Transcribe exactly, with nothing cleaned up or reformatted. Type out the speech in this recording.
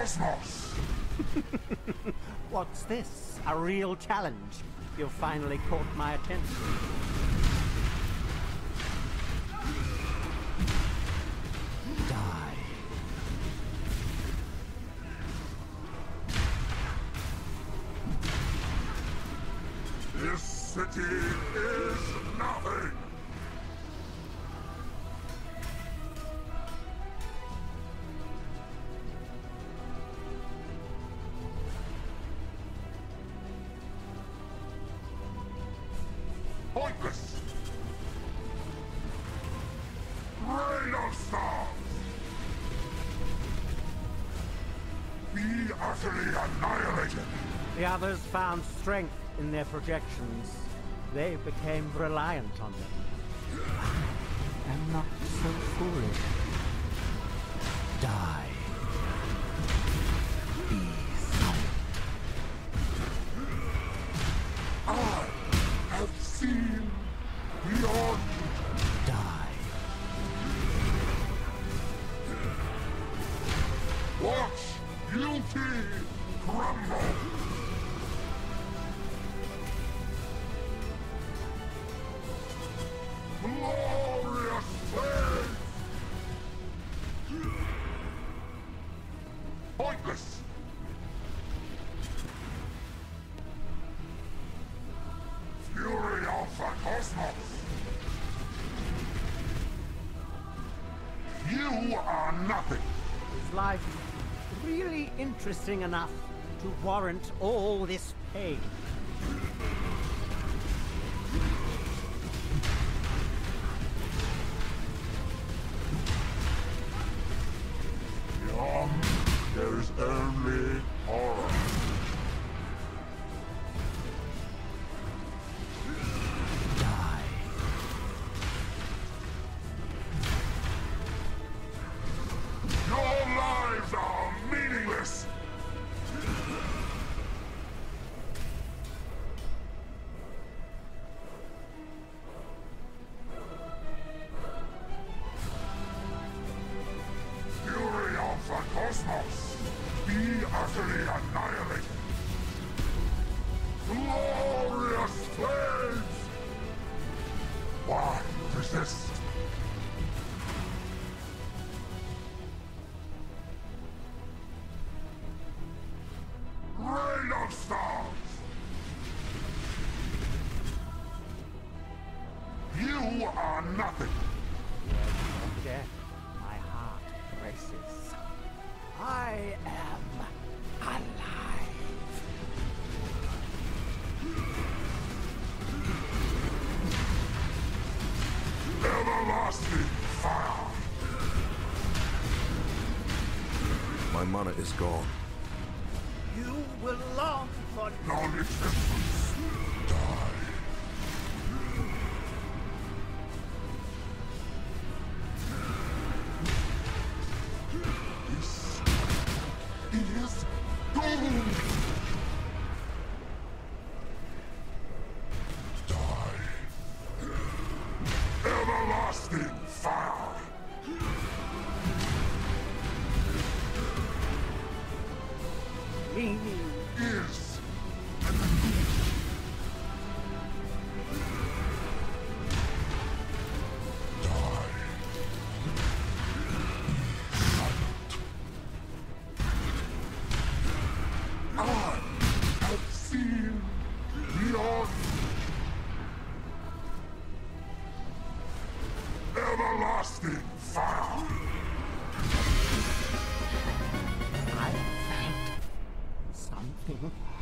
cosmos! What's this? A real challenge? You've finally caught my attention. Die. This city is nothing! Pointless! Rain of stars! Be utterly annihilated! The others found strength in their projections. They became reliant on them. I am not so foolish. Die. Be silent. I have seen beyond. Die. Watch beauty crumble. Glorious flames. Pointless. Fury of the cosmos! You are nothing! Is life really interesting enough to warrant all this pain? Beyond, there is only horror. Your lives are meaningless! Fury of the cosmos! Be utterly annihilated! Glorious flames! Why resist? Rain of stars! You are nothing! Death, my heart races. I am alive. Everlasting fire! My mana is gone. You will long for Non-existence! Die! This is gold! Die! Everlasting fire! meaning. Is I have seen beyond everlasting fire. I felt something